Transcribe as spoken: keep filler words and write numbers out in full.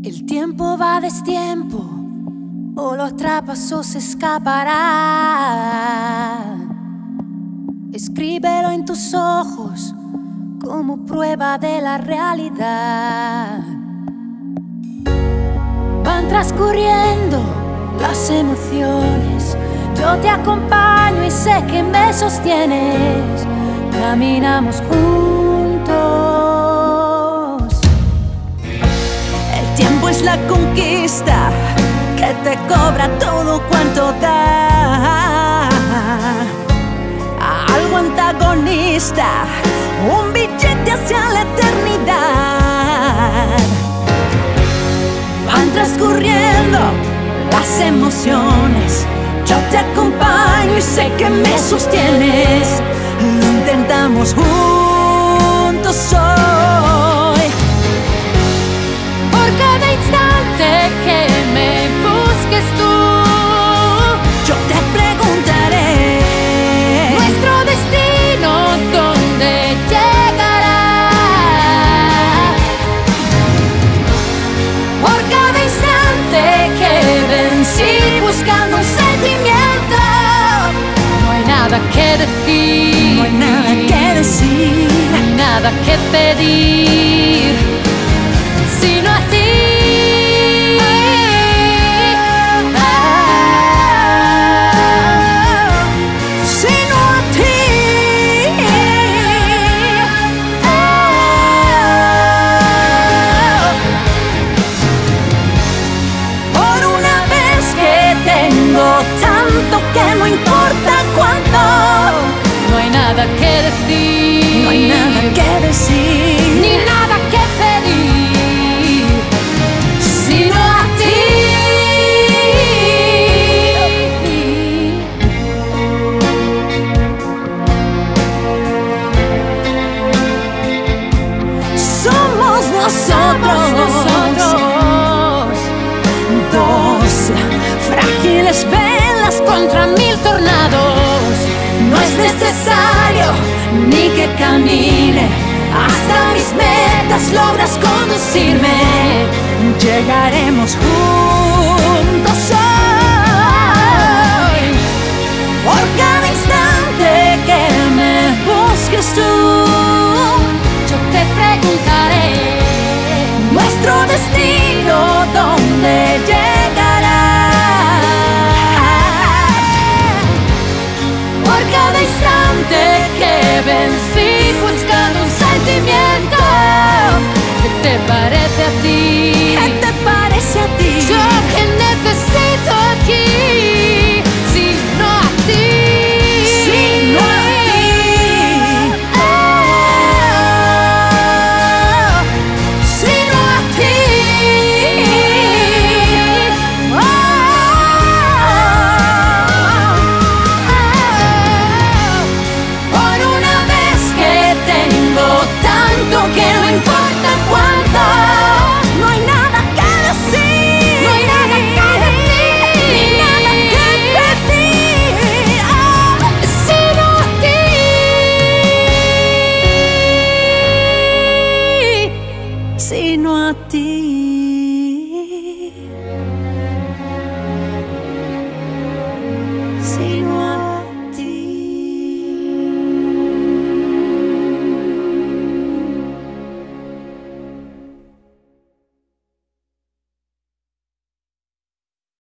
El tiempo va a destiempo, o lo atrapas o se escapará. Escríbelo en tus ojos como prueba de la realidad. Van transcurriendo las emociones, yo te acompaño y sé que me sostienes. Caminamos juntos. El tiempo es la conquista que te cobra todo cuanto da. Algo antagonista, un billete hacia la eternidad. Van transcurriendo las emociones, yo te acompaño y sé que me sostienes. Lo intentamos juntos hoy. Por cada instante que me busques tú, yo te preguntaré nuestro destino dónde llegará. Por cada instante que vencí buscando un sentimiento, no hay nada que decir, no hay nada que decir, no hay nada que pedir, sino a ti. Que no importa cuánto, no hay nada que decir, no hay nada que decir, ni nada que pedir, sino a ti. Somos nosotros, nosotros, dos frágiles velas contra mil tornados. No es necesario ni que camine, hasta mis metas logras conducirme. Llegaremos juntos hoy. Por cada instante que me busques tú, yo te preguntaré nuestro destino dónde llegará. Por cada instante que vencí buscando un sentimiento, ¿qué te parece a ti? ¿Qué te parece a ti? Yo que necesito aquí, sino a ti, sino a ti, oh, sino a ti, oh, por una vez que tengo tanto que no importa cuánto, no hay nada que decir, no hay nada que decir, ni nada que pedir, oh, sino a ti, sino a ti.